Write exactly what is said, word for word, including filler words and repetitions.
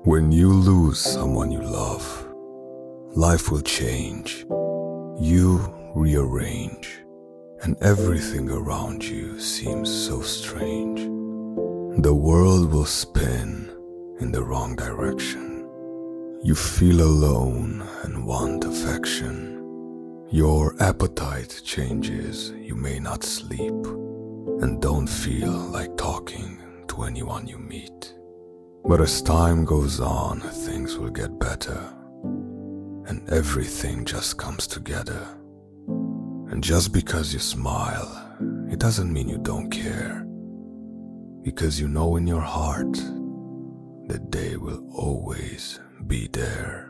When you lose someone you love, life will change. You rearrange, and everything around you seems so strange. The world will spin in the wrong direction. You feel alone and want affection. Your appetite changes, you may not sleep, and don't feel like talking to anyone you meet. But as time goes on, things will get better, and everything just comes together. And just because you smile, it doesn't mean you don't care, because you know in your heart that they will always be there.